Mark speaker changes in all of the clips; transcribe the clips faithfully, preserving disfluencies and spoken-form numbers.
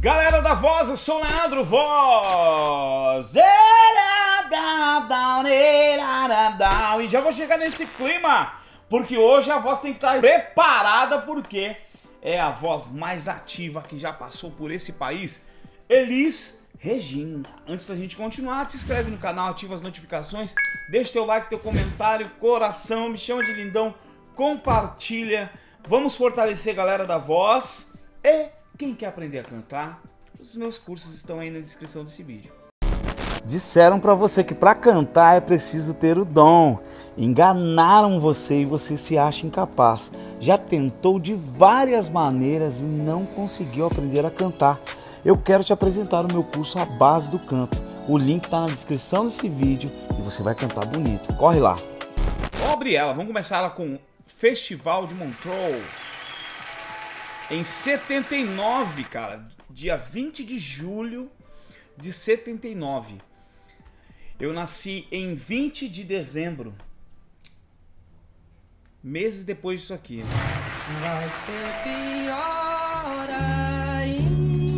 Speaker 1: Galera da Voz, eu sou o Leandro Voz. E já vou chegar nesse clima, porque hoje a Voz tem que estar preparada, porque é a voz mais ativa que já passou por esse país, Elis Regina. Antes da gente continuar, se inscreve no canal, ativa as notificações, deixa teu like, teu comentário, coração, me chama de lindão, compartilha. Vamos fortalecer a galera da Voz. E quem quer aprender a cantar, os meus cursos estão aí na descrição desse vídeo. Disseram pra você que pra cantar é preciso ter o dom. Enganaram você e você se acha incapaz. Já tentou de várias maneiras e não conseguiu aprender a cantar. Eu quero te apresentar o meu curso A Base do Canto. O link tá na descrição desse vídeo e você vai cantar bonito. Corre lá. Vamos abrir ela, vamos começar ela com Festival de Montreux. Em setenta e nove, cara, dia vinte de julho de setenta e nove. Eu nasci em vinte de dezembro, meses depois disso aqui.
Speaker 2: Vai ser pior ainda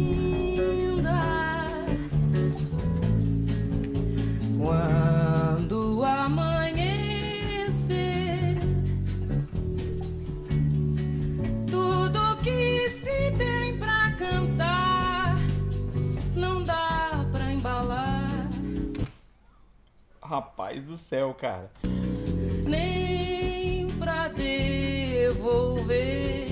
Speaker 2: quando amanhecer. Tudo que se tem pra cantar não dá pra embalar.
Speaker 1: Rapaz do céu, cara.
Speaker 2: Nem pra devolver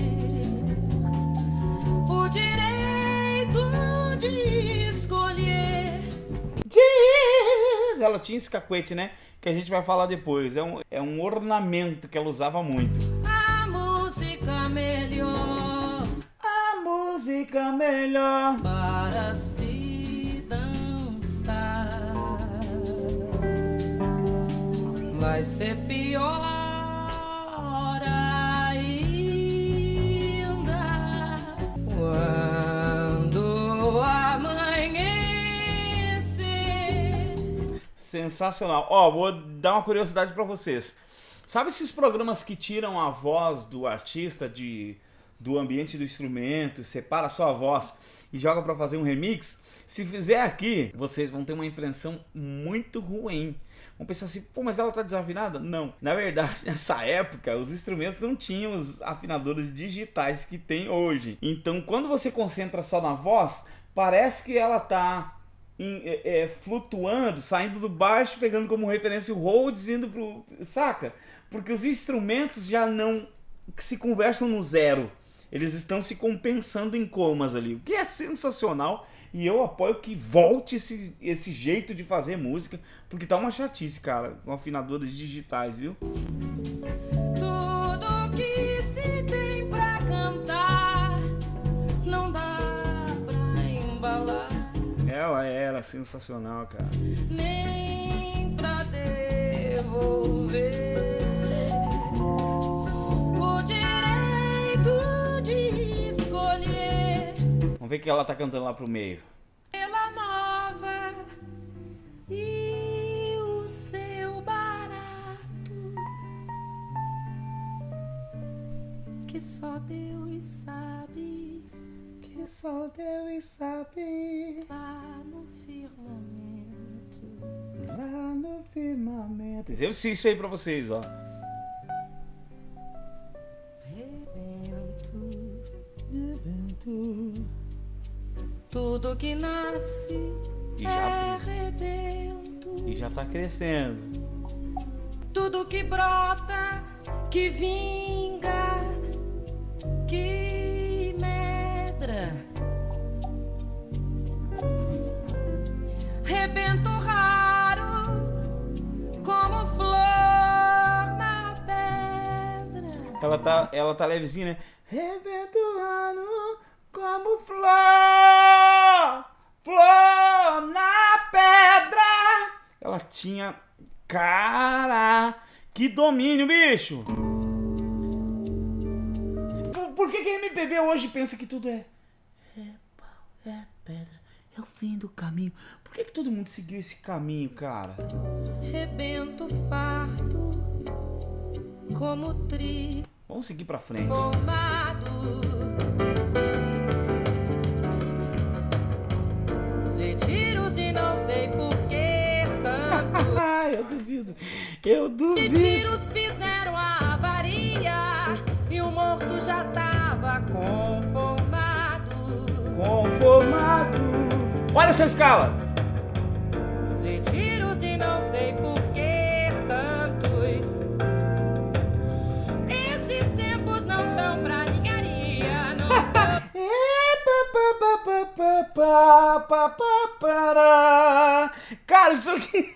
Speaker 2: o direito de escolher.
Speaker 1: Diz! Ela tinha esse cacuete, né? Que a gente vai falar depois. É um, é um ornamento que ela usava muito.
Speaker 2: A música melhor,
Speaker 1: A música melhor
Speaker 2: para se dançar vai ser pior ainda quando amanhecer.
Speaker 1: Sensacional. Ó, vou dar uma curiosidade pra vocês. Sabe esses programas que tiram a voz do artista de, do ambiente do instrumento, separa só a voz e joga pra fazer um remix? Se fizer aqui, vocês vão ter uma impressão muito ruim. Vão pensar assim, pô, mas ela tá desafinada? Não. Na verdade, nessa época, os instrumentos não tinham os afinadores digitais que tem hoje. Então, quando você concentra só na voz, parece que ela tá em, é, é, flutuando, saindo do baixo, pegando como referência o Rhodes, indo pro... Saca? Porque os instrumentos já não se conversam no zero. Eles estão se compensando em comas ali, o que é sensacional. E eu apoio que volte esse, esse jeito de fazer música, porque tá uma chatice, cara, com afinadores digitais, viu?
Speaker 2: Tudo que se tem pra cantar não dá pra embalar.
Speaker 1: Ela era sensacional, cara.
Speaker 2: Nem pra devolver o direito de escolher.
Speaker 1: Vamos ver o que ela tá cantando lá pro meio.
Speaker 2: Pela nova e o seu barato, que só Deus sabe,
Speaker 1: Que só Deus sabe.
Speaker 2: lá no firmamento.
Speaker 1: Lá no firmamento. Exercício aí pra vocês, ó.
Speaker 2: Rebento.
Speaker 1: Rebento.
Speaker 2: Tudo que nasce
Speaker 1: E já,
Speaker 2: é rebento.
Speaker 1: e já tá crescendo.
Speaker 2: Tudo que brota, que vinga, que medra. Rebento raro, como flor na pedra.
Speaker 1: Ela tá, ela tá levezinha, né? Rebento ano como flor, flor na pedra. Ela tinha... Cara, que domínio, bicho! Por, por que que a M P B hoje pensa que tudo é... É pau, é pedra, é o fim do caminho. Por que que todo mundo seguiu esse caminho, cara?
Speaker 2: Rebento farto, como trigo
Speaker 1: Vamos seguir pra frente.
Speaker 2: formado.
Speaker 1: Eu
Speaker 2: E
Speaker 1: duvido.
Speaker 2: tiros fizeram a avaria e o morto já tava conformado.
Speaker 1: Conformado. Olha essa escala.
Speaker 2: De tiros e não sei por que tantos. Esses tempos não dão pra ninharia, não.
Speaker 1: É, pá, pá, pá, pá, pá, pá, pá, pá, pará. Cara, isso aqui.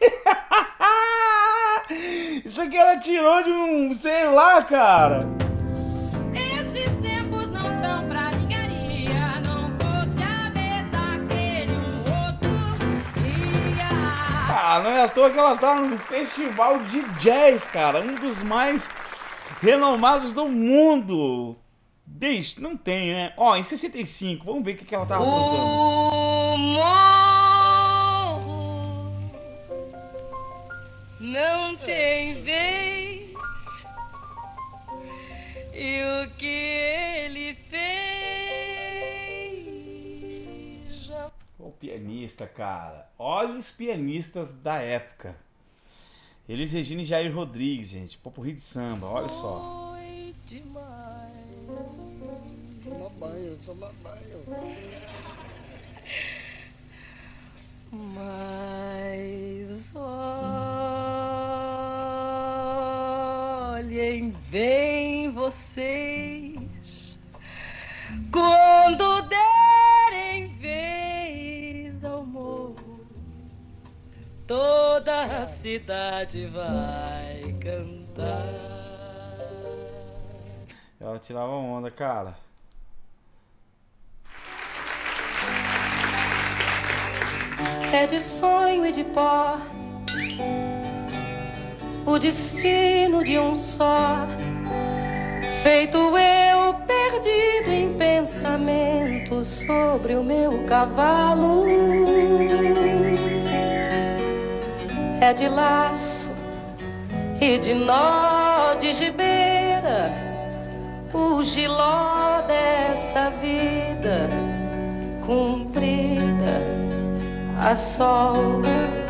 Speaker 1: Isso aqui ela tirou de um, sei lá, cara.
Speaker 2: Esses tempos não dão pra ninharia, não fosse a vez daquele um outro ia.
Speaker 1: Ah, não é à toa que ela tá no festival de jazz, cara. Um dos mais renomados do mundo. Deixa, não tem, né? Ó, em sessenta e cinco, vamos ver o que, que ela tava aprontando.
Speaker 2: O morro não tem vez, e o que ele fez já
Speaker 1: O pianista, cara. Olha os pianistas da época. Elis Regina e Jair Rodrigues, gente. Popurrí de samba, olha só.
Speaker 2: foi demais.
Speaker 3: Toma banho, toma banho.
Speaker 2: Mas olhem bem vocês quando derem vez ao morro, toda a cidade vai cantar.
Speaker 1: Ela tirava onda, cara.
Speaker 2: É de sonho e de pó o destino de um só, feito eu perdido em pensamentos sobre o meu cavalo. É de laço e de nó de gibeira o giló dessa vida comprida a sol.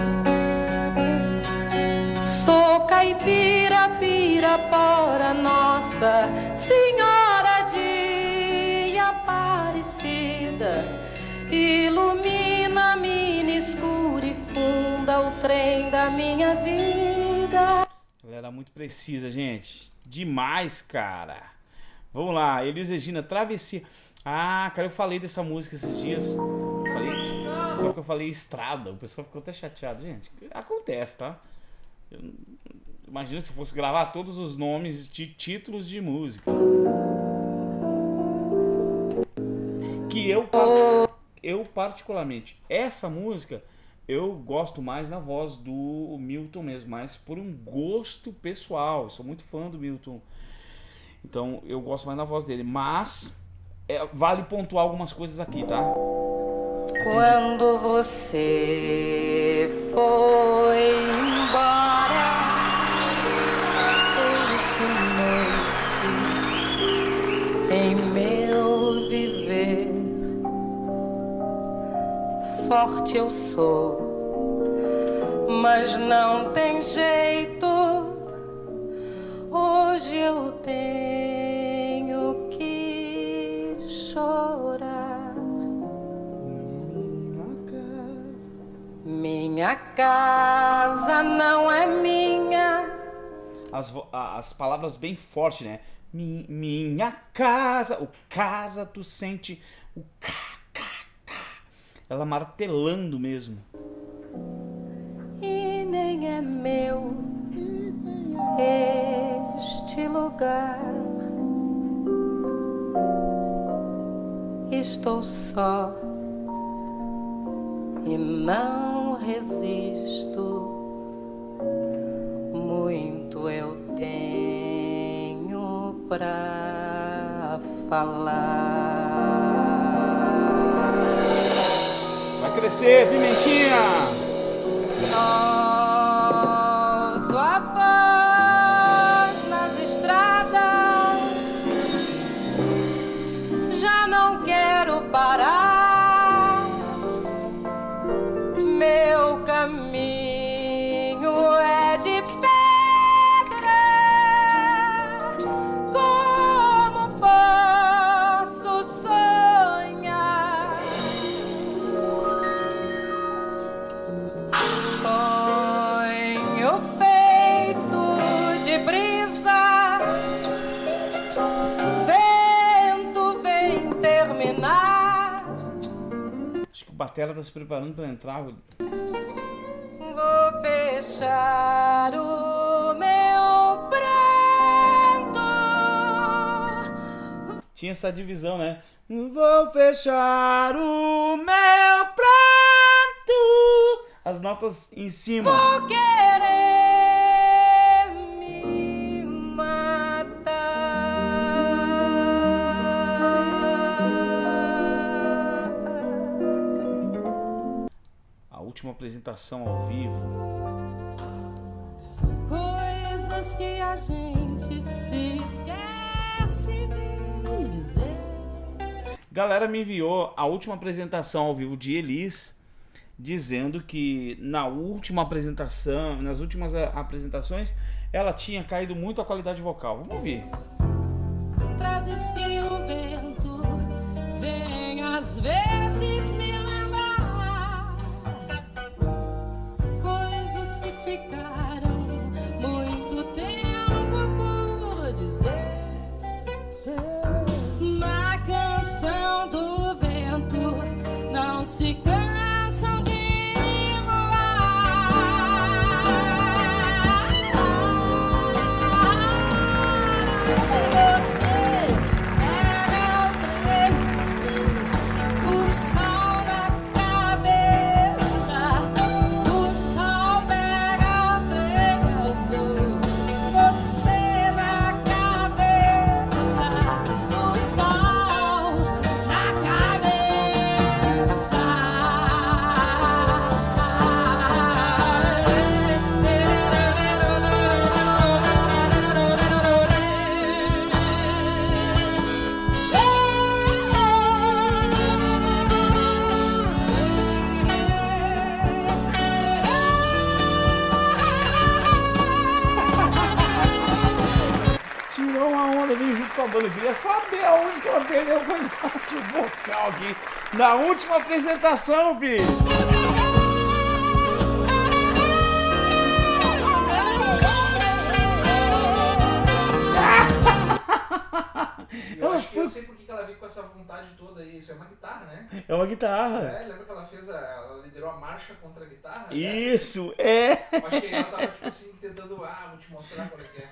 Speaker 2: Sou caipira, pirapora, Nossa Senhora de Aparecida, ilumina, mina escura e funda o trem da minha vida.
Speaker 1: Ela era muito precisa, gente. Demais, cara. Vamos lá, Elis Regina, Travessia. Ah, cara, eu falei dessa música esses dias. Falei... Só que eu falei estrada, o pessoal ficou até chateado. Gente, acontece, tá? Eu... Imagina se fosse gravar todos os nomes de títulos de música. Que eu, eu particularmente, essa música, eu gosto mais na voz do Milton mesmo, mas por um gosto pessoal. Eu sou muito fã do Milton. Então eu gosto mais na voz dele. Mas é, vale pontuar algumas coisas aqui, tá?
Speaker 2: Quando você foi embora, essa noite em meu viver, forte eu sou, mas não tem jeito. Hoje eu tenho que chorar. Minha casa não é minha.
Speaker 1: As, as palavras bem fortes, né? Mi, minha casa. O casa tu sente o cá, cá, cá. Ela martelando mesmo.
Speaker 2: E nem é meu este lugar. Estou só e não resisto. Muito eu tenho pra falar.
Speaker 1: Vai crescer, Pimentinha!
Speaker 2: Solto a voz nas estradas, já não quero parar. Meu caminho é de pé
Speaker 1: batera tá se preparando pra entrar.
Speaker 2: Vou fechar o meu pranto.
Speaker 1: Tinha essa divisão, né? Vou fechar o meu pranto. As notas em cima.
Speaker 2: Vou querer me matar.
Speaker 1: A última apresentação ao vivo.
Speaker 2: Coisas que a gente se esquece de dizer.
Speaker 1: Galera me enviou a última apresentação ao vivo de Elis, dizendo que na última apresentação, nas últimas a- apresentações, ela tinha caído muito a qualidade vocal. Vamos ouvir.
Speaker 2: Frases que o vento vem às vezes me lembrar. Coisas que ficaram muito tempo por dizer. Na canção do vento não se cansam de voar. Você pega o trem, o sol na cabeça. O sol pega o trem azul. Você na cabeça. O sol na cabeça.
Speaker 1: Tirou uma onda, veio junto com a banda. Eu queria saber aonde que ela perdeu o qualidade vocal aqui. Na última apresentação, filho.
Speaker 4: Eu
Speaker 1: Ela
Speaker 4: acho que eu
Speaker 1: foi-
Speaker 4: sei por que que ela veio com essa vontade toda aí. Isso é uma guitarra, né?
Speaker 1: É uma guitarra.
Speaker 4: É, lembra que ela fez a, ela liderou a marcha contra a guitarra? né?
Speaker 1: Isso, é.
Speaker 4: Eu acho que ela tava tipo assim, tentando, ah, vou te mostrar qual é que é.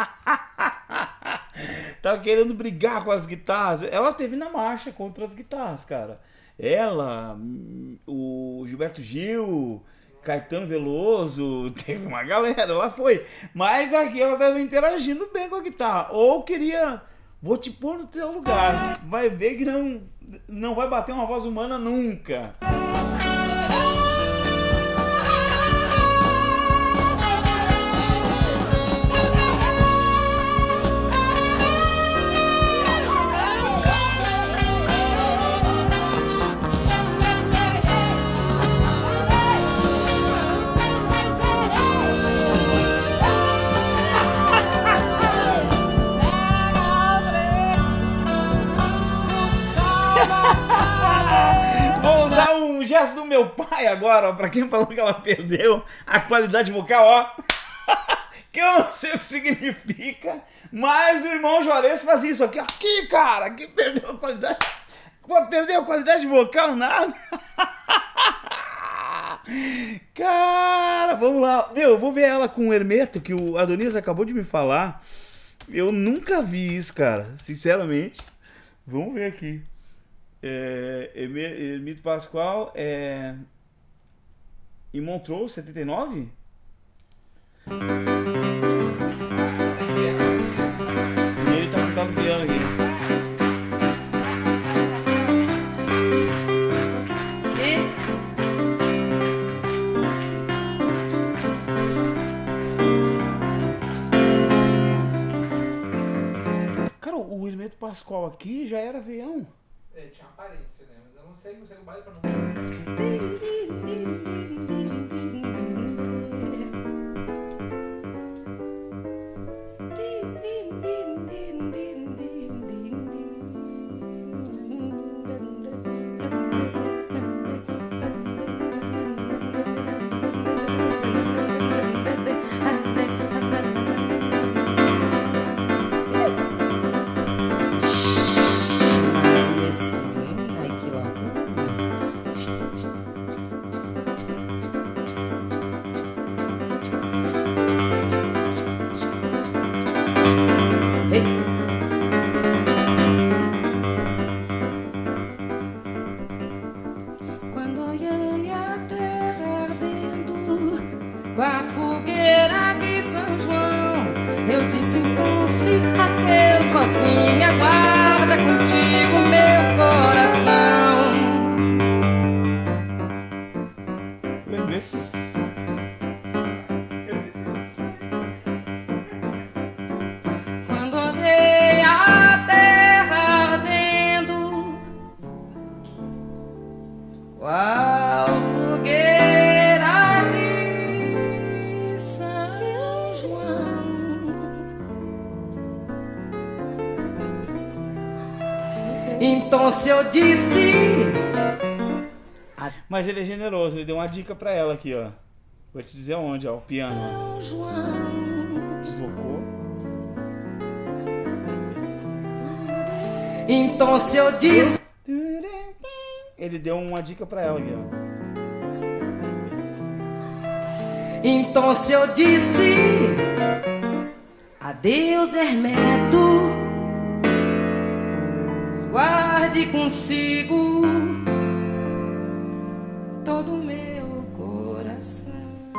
Speaker 1: Tava querendo brigar com as guitarras. Ela teve na marcha contra as guitarras, cara. Ela, hum, o Gilberto Gil, Caetano Veloso, teve uma galera, ela foi. Mas aqui ela tava interagindo bem com a guitarra. Ou queria, vou te pôr no teu lugar. Vai ver que não, não vai bater uma voz humana nunca. Vou usar um gesto do meu pai agora, ó, pra quem falou que ela perdeu a qualidade vocal, ó. Que eu não sei o que significa, mas o irmão Juarez faz isso aqui, aqui, cara, que perdeu a qualidade. Perdeu a qualidade vocal, nada. Cara, vamos lá. Meu, eu vou ver ela com o Hermeto, que o Adonis acabou de me falar. Eu nunca vi isso, cara, sinceramente. Vamos ver aqui. É, Herme- Hermito Pascoal é, em Montreux, setenta e nove? E ele tá sentado no piano aqui. Cara, o Hermeto Pascoal aqui já era veião.
Speaker 4: É, tinha aparência, né? Mas eu não sei, não sei o baile pra não.
Speaker 5: Ai, que loucura. Então se eu disse.
Speaker 1: Mas ele é generoso, ele deu uma dica pra ela aqui, ó. Vou te dizer onde, ó, o piano. Deslocou.
Speaker 5: Então se eu disse.
Speaker 1: Ele deu uma dica pra ela aqui, ó.
Speaker 5: Então se eu disse. Adeus, Hermeto. Guarde consigo todo o meu coração.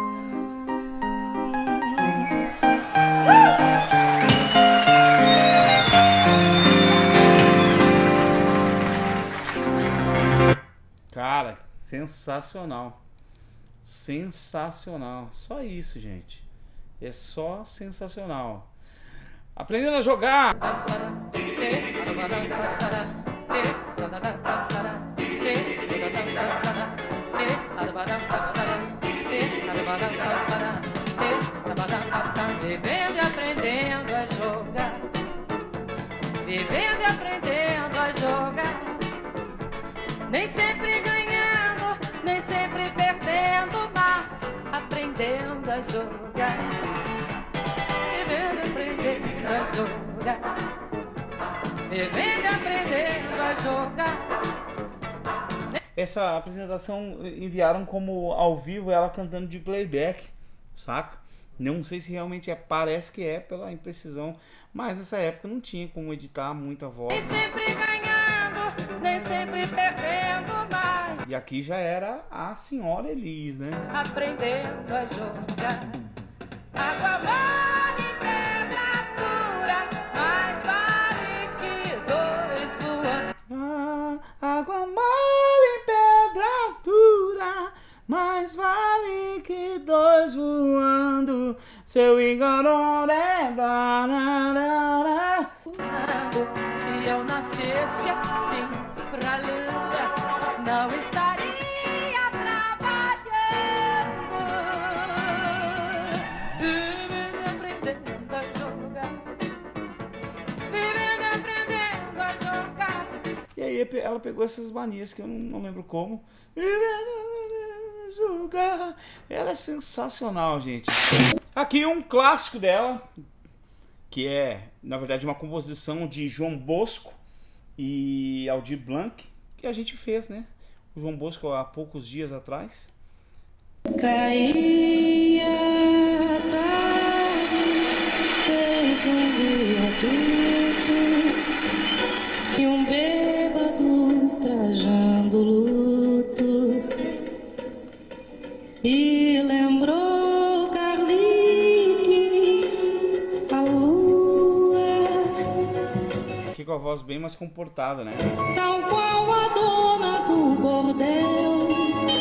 Speaker 1: Cara, sensacional. Sensacional. Só isso, gente. É só sensacional. Aprendendo a jogar.
Speaker 2: Vivendo e aprendendo a jogar. Vivendo e aprendendo a jogar. Nem sempre ganhando, nem sempre perdendo, mas aprendendo a jogar. Vivendo e aprendendo a jogar. Vivendo e aprendendo a jogar.
Speaker 1: Essa apresentação enviaram como ao vivo ela cantando de playback, saca? Não sei se realmente é, parece que é pela imprecisão, mas nessa época não tinha como editar muita voz.
Speaker 2: Nem sempre ganhando, nem sempre perdendo, mas
Speaker 1: E aqui já era a senhora Elis, né?
Speaker 2: aprendendo a jogar. Água mole em pedra dura, mais vale que dois voando.
Speaker 1: Ah, água mole em pedra dura, mais vale que dois voando. Seu Igor é bararara.
Speaker 2: Se eu nascesse assim pra lua, não estaria trabalhando. Vivendo e aprendendo a jogar. Vivendo e aprendendo a jogar.
Speaker 1: E aí ela pegou essas manias que eu não, não lembro como. Jogar. Ela é sensacional, gente. Aqui um clássico dela, que é, na verdade, uma composição de João Bosco e Aldir Blanc, que a gente fez, né? O João Bosco há poucos dias atrás.
Speaker 2: Caía a tarde, feito um viaduto, e um bêbado trajando luto, e lembrou Carlitos a lua,
Speaker 1: Aqui com a voz bem mais comportada, né?
Speaker 2: tal qual a dona do bordel,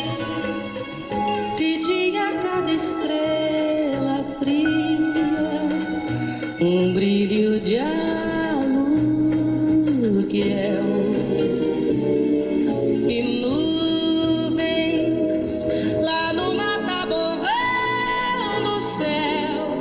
Speaker 2: pedia a cada estrela fria um brilho de aluguel e nuvens lá no mataborrão do céu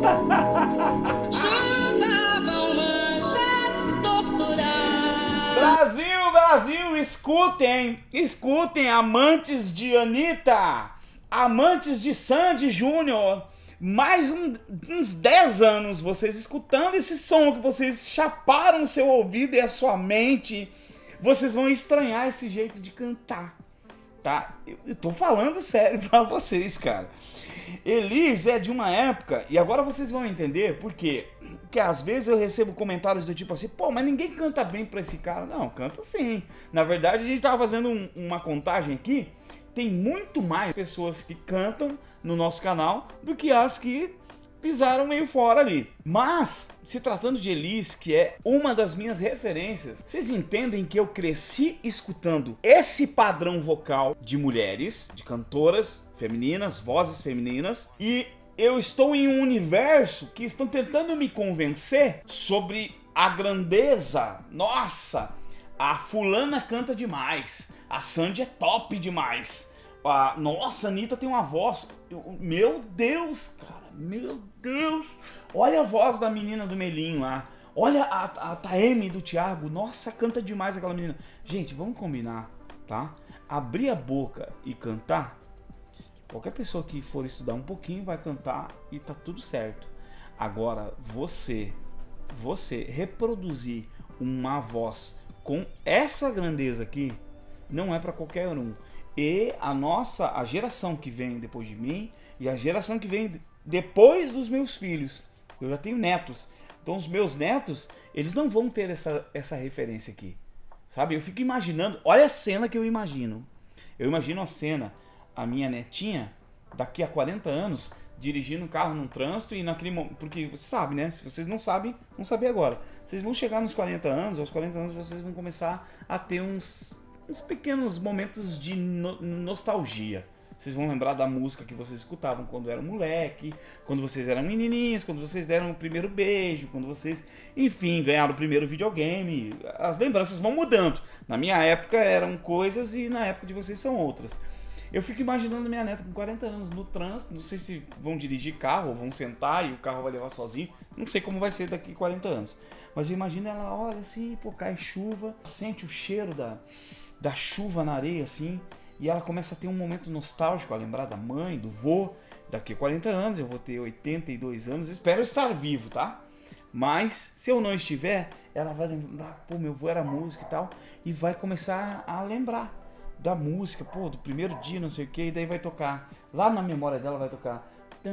Speaker 2: chamavam manchas torturadas.
Speaker 1: Brasil, Brasil, escutem, escutem, amantes de Anitta, amantes de Sandy Júnior, mais um- uns dez anos vocês escutando esse som que vocês chaparam o seu ouvido e a sua mente, vocês vão estranhar esse jeito de cantar, tá? Eu, eu tô falando sério pra vocês, cara. Elis é de uma época, e agora vocês vão entender por quê. Porque às vezes eu recebo comentários do tipo assim, pô, mas ninguém canta bem pra esse cara. Não, canta sim. Na verdade, a gente tava fazendo um- uma contagem aqui, tem muito mais pessoas que cantam no nosso canal do que as que pisaram meio fora ali. Mas, se tratando de Elis, que é uma das minhas referências, vocês entendem que eu cresci escutando esse padrão vocal de mulheres, de cantoras femininas, vozes femininas, e eu estou em um universo que estão tentando me convencer sobre a grandeza. Nossa, a fulana canta demais, a Sandy é top demais. Ah, nossa, a Anitta tem uma voz. Eu- meu Deus, cara, meu Deus. Olha a voz da menina do Melinho lá. Olha a, a Taeme do Thiago, nossa, canta demais aquela menina. Gente, vamos combinar, tá? Abrir a boca e cantar, qualquer pessoa que for estudar um pouquinho vai cantar e tá tudo certo. Agora, você, você reproduzir uma voz com essa grandeza aqui, não é para qualquer um. E a nossa, a geração que vem depois de mim e a geração que vem depois dos meus filhos, eu já tenho netos, então os meus netos, eles não vão ter essa, essa referência aqui, sabe? Eu fico imaginando, olha a cena que eu imagino. Eu imagino a cena, a minha netinha, daqui a quarenta anos, dirigindo um carro num trânsito e naquele momento, porque você sabe, né? Se vocês não sabem, vão saber agora. Vocês vão chegar nos quarenta anos, aos quarenta anos vocês vão começar a ter uns, uns pequenos momentos de no, nostalgia. Vocês vão lembrar da música que vocês escutavam quando eram moleque, quando vocês eram menininhos, quando vocês deram o primeiro beijo, quando vocês, enfim, ganharam o primeiro videogame. As lembranças vão mudando. Na minha época eram coisas e na época de vocês são outras. Eu fico imaginando minha neta com quarenta anos no trânsito, não sei se vão dirigir carro ou vão sentar e o carro vai levar sozinho, não sei como vai ser daqui a quarenta anos. Mas eu imagino ela, olha assim, pô, cai chuva, sente o cheiro da, da chuva na areia assim, e ela começa a ter um momento nostálgico, a lembrar da mãe, do vô. Daqui a quarenta anos, eu vou ter oitenta e dois anos, espero estar vivo, tá? Mas, se eu não estiver, ela vai lembrar, pô, meu vô era músico e tal, e vai começar a lembrar da música, pô, do primeiro dia, não sei o que, e daí vai tocar, lá na memória dela vai tocar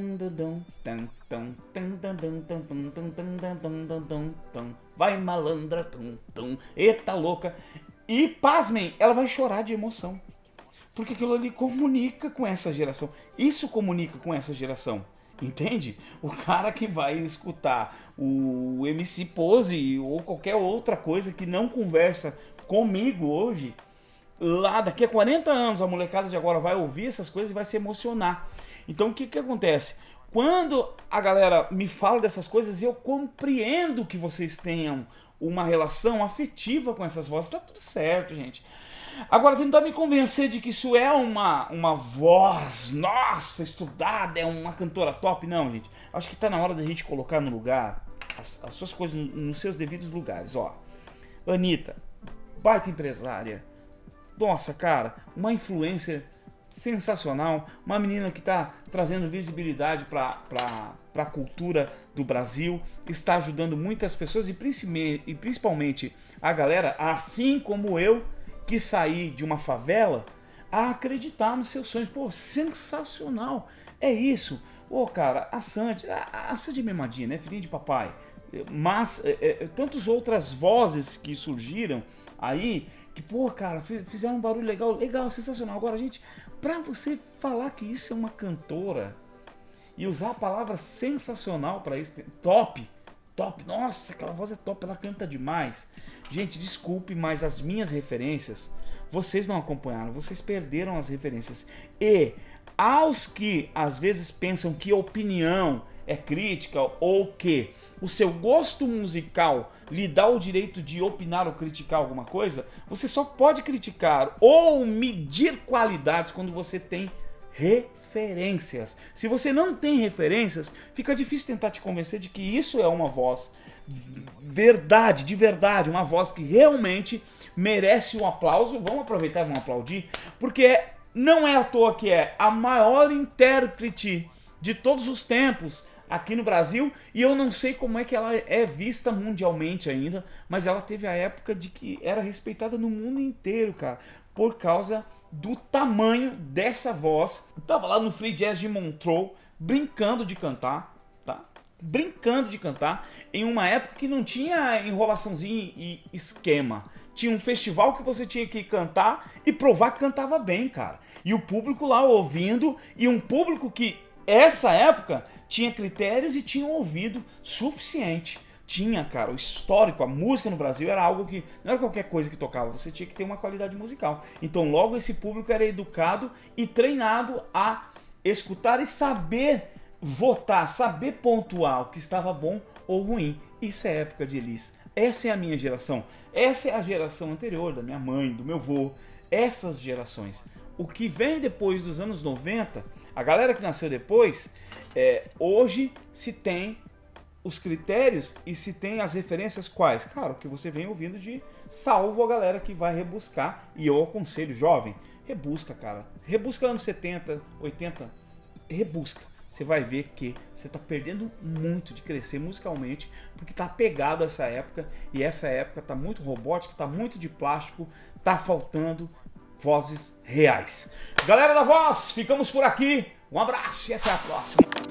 Speaker 1: vai malandra, tum, tum, eita louca, e pasmem, ela vai chorar de emoção, porque aquilo ali comunica com essa geração, isso comunica com essa geração, entende? O cara que vai escutar o M C Pose ou qualquer outra coisa que não conversa comigo hoje, lá daqui a quarenta anos a molecada de agora vai ouvir essas coisas e vai se emocionar. Então o que que acontece? Quando a galera me fala dessas coisas, eu compreendo que vocês tenham uma relação afetiva com essas vozes, tá tudo certo, gente. Agora tentar me convencer de que isso é uma, uma voz, nossa, estudada, é uma cantora top, não, gente. Acho que tá na hora da gente colocar no lugar as, as suas coisas nos seus devidos lugares, ó. Anitta, baita empresária. Nossa, cara, uma influencer sensacional, uma menina que está trazendo visibilidade para a cultura do Brasil, está ajudando muitas pessoas e principalmente a galera, assim como eu, que saí de uma favela, a acreditar nos seus sonhos. Pô, sensacional, é isso. Ô, cara, a Sandy, a, a Sandy é mimadinha, né, filhinha de papai, mas é, é, tantas outras vozes que surgiram aí, que, pô, cara, fizeram um barulho legal, legal, sensacional. Agora, gente, pra você falar que isso é uma cantora e usar a palavra sensacional pra isso, top, top, nossa, aquela voz é top, ela canta demais. Gente, desculpe, mas as minhas referências, vocês não acompanharam, vocês perderam as referências. E aos que, às vezes, pensam que opinião é crítica ou que o seu gosto musical lhe dá o direito de opinar ou criticar alguma coisa, você só pode criticar ou medir qualidades quando você tem referências. Se você não tem referências, fica difícil tentar te convencer de que isso é uma voz verdade, de verdade, uma voz que realmente merece um aplauso. Vamos aproveitar e vamos aplaudir, porque não é à toa que é a maior intérprete de todos os tempos aqui no Brasil, e eu não sei como é que ela é vista mundialmente ainda, mas ela teve a época de que era respeitada no mundo inteiro, cara, por causa do tamanho dessa voz. Eu tava lá no Free Jazz de Montreux, brincando de cantar, tá? Brincando de cantar, em uma época que não tinha enrolaçãozinho e esquema. Tinha um festival que você tinha que cantar e provar que cantava bem, cara. E o público lá ouvindo, e um público que, essa época, tinha critérios e tinha um ouvido suficiente. Tinha, cara, o histórico, a música no Brasil era algo que não era qualquer coisa que tocava, você tinha que ter uma qualidade musical. Então logo esse público era educado e treinado a escutar e saber votar, saber pontuar o que estava bom ou ruim. Isso é época de Elis. Essa é a minha geração. Essa é a geração anterior, da minha mãe, do meu avô. Essas gerações. O que vem depois dos anos noventa, a galera que nasceu depois, é, hoje se tem os critérios e se tem as referências quais? Cara, o que você vem ouvindo de salvo a galera que vai rebuscar. E eu aconselho, jovem, rebusca, cara. Rebusca anos setenta, oitenta, rebusca. Você vai ver que você tá perdendo muito de crescer musicalmente, porque tá pegado a essa época, e essa época tá muito robótica, tá muito de plástico, tá faltando vozes reais. Galera da Voz, ficamos por aqui. Um abraço e até a próxima.